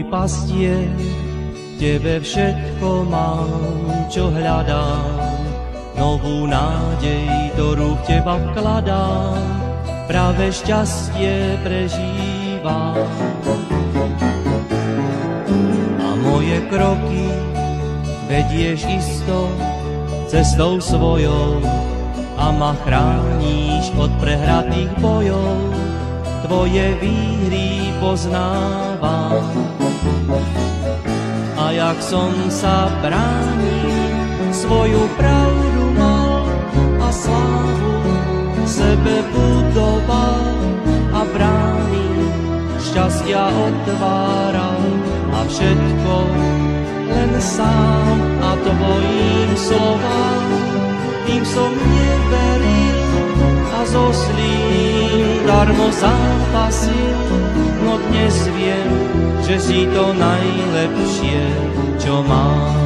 môj pastier, tebe všetko mám, čo hľadám. Novú nádej do rúk teba vkladám, práve šťastie prežívam. A moje kroky vedieš isto cestou svojou a ma chrániš od prehratých bojov. Tvoje výhry poznávam. A jak som sa bránil, svoju pravdu mal a slávu sebe budoval a brány šťastia otváral a všetko len sám a tvojím slovám. Tým som neveril a so zlým darmo zápasil, no dnes viem, že si to najlepšie, čo mám.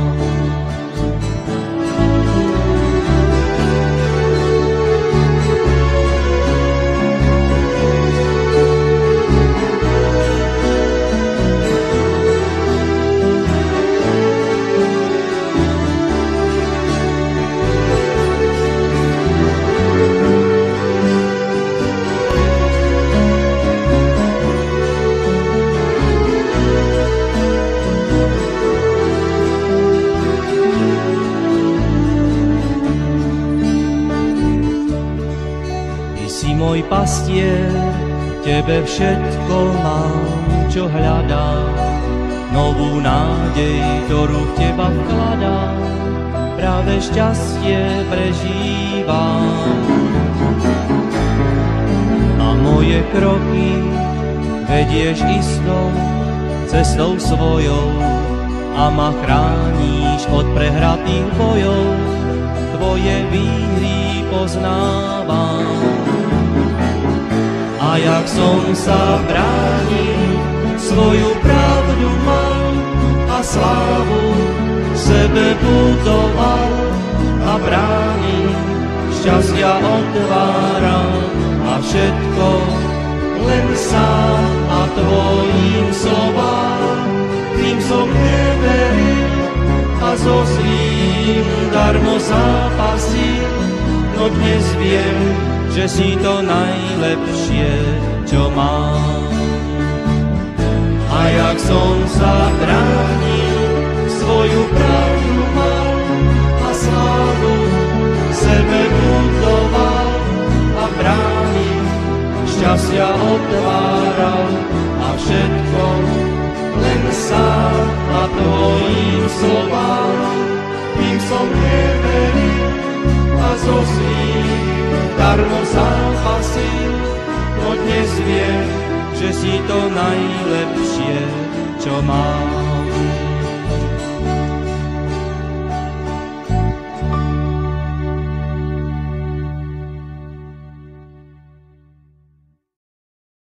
Môj pastier, tebe všetko mám, čo hľadám. Novú nádej do rúk teba vkladám, práve šťastie prežívam. A moje kroky vedieš istou cestou svojou a ma chrániš od prehratých bojov. Tvoje výhry poznávam. A jak som sa bránil, svoju pravdu mal a slávu sebe budoval a brány šťastia otváral a všetko len sám a tvojim slovám. Tým som neveril a so zlým darmo zápasil, no dnes viem, že si to najlepšie, čo mám. A jak som sa bránil, svoju pravdu mal a slávu sebe budoval a brány šťastia otváral a všetko len sám a tvojim slovám. Tým som neveril a so zlým darmo zápasil, no dnes viem, že si to najlepšie, čo mám.